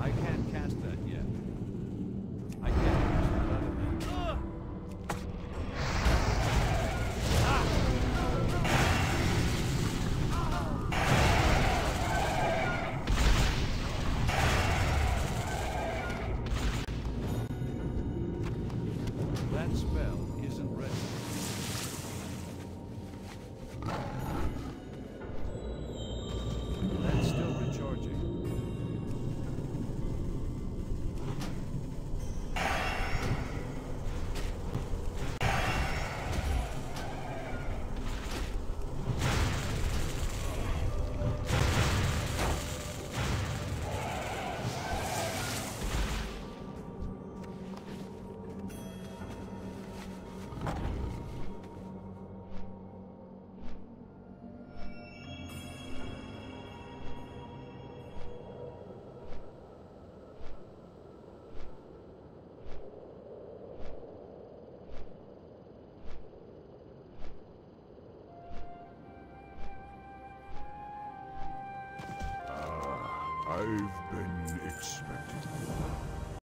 I can't cast that yet. I can't cast that other thing. That spell isn't ready. That's still recharging. I've